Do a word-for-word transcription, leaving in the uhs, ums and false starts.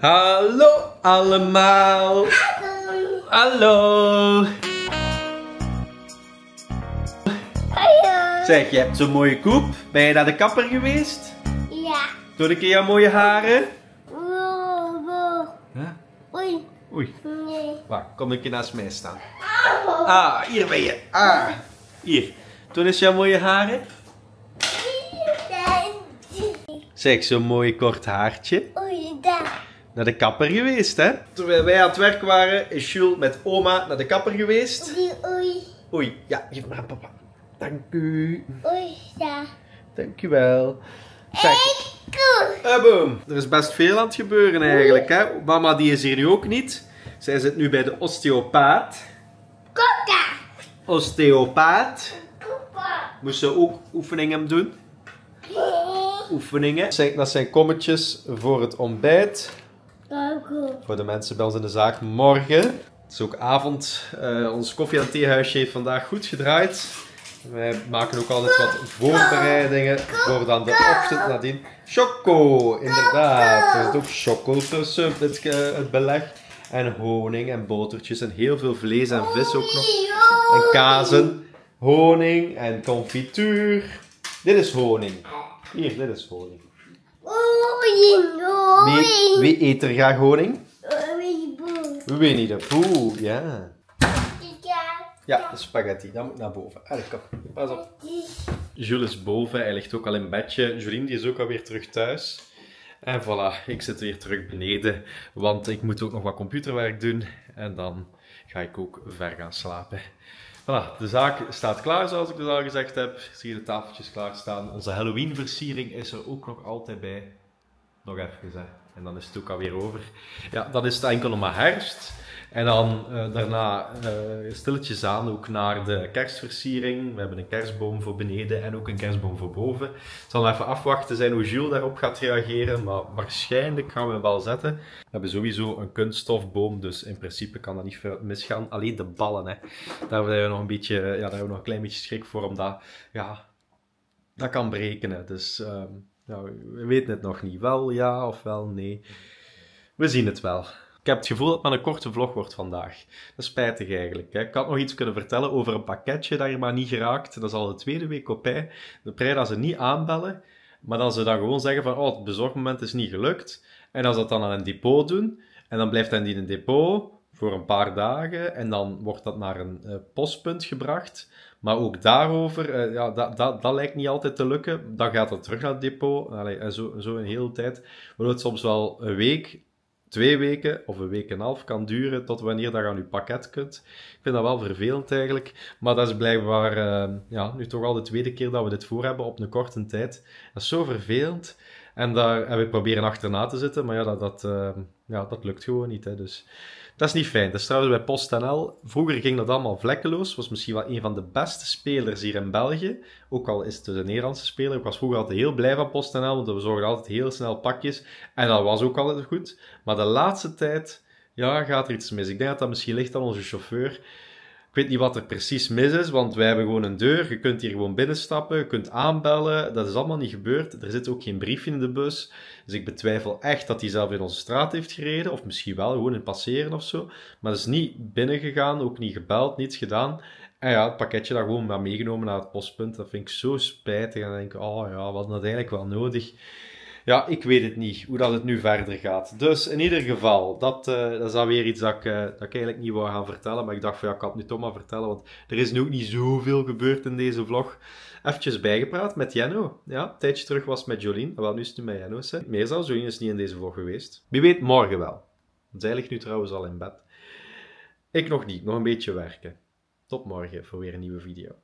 Hallo allemaal. Hallo. Hallo. Hallo. Zeg, je hebt zo'n mooie koep. Ben je naar de kapper geweest? Ja. Doe een keer jouw mooie haren. Wow, wow. Huh? Oei. Oei. Nee. Wacht, kom een keer naast mij staan. Ah, hier ben je. Ah. Hier. Toen is jouw mooie haren. Zeg, zo'n mooi kort haartje. Oei, daar. Naar de kapper geweest, hè? Terwijl wij aan het werk waren, is Jules met oma naar de kapper geweest. Oei, oei. Oei, ja, geef maar aan papa. Dank u. Oei, daar. Dank u wel. Zeg, Koe. eh, boom. Er is best veel aan het gebeuren eigenlijk, hè? Mama die is hier nu ook niet. Zij zit nu bij de osteopaat. Koka. Osteopaat. Kopa. Moest ze ook oefeningen doen? Oefeningen. Zeg, dat zijn kommetjes voor het ontbijt. Koeko. Voor de mensen bij ons in de zaak morgen. Het is ook avond. Uh, ons koffie- en theehuisje heeft vandaag goed gedraaid. Wij maken ook altijd wat voorbereidingen voor dan de ochtend nadien. Choco, inderdaad. Er zit ook choco tussen, het, uh, het beleg. En honing en botertjes en heel veel vlees en vis ook nog. En kazen. Honing en confituur. Dit is honing. Hier, dit is honing. Oei, Wie, oei. wie eet er graag honing? Oei, boe. Winnie de Pooh, ja. Ja. Ja, de spaghetti, dat moet naar boven. Allee, kom, pas op. Jules is boven, hij ligt ook al in bedje. Jolien die is ook alweer terug thuis. En voilà, ik zit weer terug beneden, want ik moet ook nog wat computerwerk doen. En dan ga ik ook ver gaan slapen. Voilà, de zaak staat klaar zoals ik dus al gezegd heb. Zie je de tafeltjes klaarstaan. Onze Halloween versiering is er ook nog altijd bij. Nog even, hè. En dan is het ook alweer over. Ja, dan is het enkel nog maar herfst. En dan uh, daarna uh, stilletjes aan ook naar de kerstversiering. We hebben een kerstboom voor beneden en ook een kerstboom voor boven. Het zal even afwachten zijn hoe Jules daarop gaat reageren, maar waarschijnlijk gaan we hem wel zetten. We hebben sowieso een kunststofboom, dus in principe kan dat niet veel misgaan. Alleen de ballen, hè. Daar hebben we nog een beetje, ja, daar hebben we nog een klein beetje schrik voor, omdat, ja, dat kan breken, hè. Dus... Um, Nou, we weten het nog niet. Wel ja of wel nee. We zien het wel. Ik heb het gevoel dat het maar een korte vlog wordt vandaag. Dat is spijtig eigenlijk. Hè. Ik had nog iets kunnen vertellen over een pakketje dat je maar niet geraakt. Dat is al de tweede week op rij. De prij dat ze niet aanbellen, maar dat ze dan gewoon zeggen van oh, het bezorgmoment is niet gelukt. En als ze dat dan aan een depot doen, en dan blijft dat in een depot voor een paar dagen, en dan wordt dat naar een uh, postpunt gebracht. Maar ook daarover, uh, ja, dat, dat, dat lijkt niet altijd te lukken. Dan gaat het terug naar het depot. Allee, en zo, zo een hele tijd. Waardoor het soms wel een week, twee weken of een week en een half kan duren tot wanneer dat je aan je pakket kunt. Ik vind dat wel vervelend eigenlijk. Maar dat is blijkbaar uh, ja, nu toch al de tweede keer dat we dit voor hebben op een korte tijd. Dat is zo vervelend. En daar hebben we proberen achterna te zitten. Maar ja, dat, dat, uh, ja, dat lukt gewoon niet. Hè, dus... Dat is niet fijn. Dat is trouwens bij PostNL. Vroeger ging dat allemaal vlekkeloos. Was misschien wel een van de beste spelers hier in België. Ook al is het dus een Nederlandse speler. Ik was vroeger altijd heel blij van PostNL, want we zorgden altijd heel snel pakjes. En dat was ook altijd goed. Maar de laatste tijd, ja, gaat er iets mis. Ik denk dat dat misschien ligt aan onze chauffeur. Ik weet niet wat er precies mis is, want wij hebben gewoon een deur. Je kunt hier gewoon binnenstappen, je kunt aanbellen. Dat is allemaal niet gebeurd. Er zit ook geen briefje in de bus. Dus ik betwijfel echt dat hij zelf in onze straat heeft gereden. Of misschien wel, gewoon in passeren of zo. Maar dat is niet binnengegaan, ook niet gebeld, niets gedaan. En ja, het pakketje dat gewoon maar meegenomen naar het postpunt. Dat vind ik zo spijtig. En dan denk ik, oh ja, we hadden dat eigenlijk wel nodig. Ja, ik weet het niet, hoe dat het nu verder gaat. Dus in ieder geval, dat, uh, dat is alweer iets dat ik, uh, dat ik eigenlijk niet wou gaan vertellen. Maar ik dacht van ja, ik kan het nu toch maar vertellen, want er is nu ook niet zoveel gebeurd in deze vlog. Eventjes bijgepraat met Jenno. Ja, een tijdje terug was het met Jolien. Wel, nu is het nu met Jenno. Hè. Meer zelfs, Jolien is niet in deze vlog geweest. Wie weet morgen wel. Zij ligt nu trouwens al in bed. Ik nog niet, nog een beetje werken. Tot morgen voor weer een nieuwe video.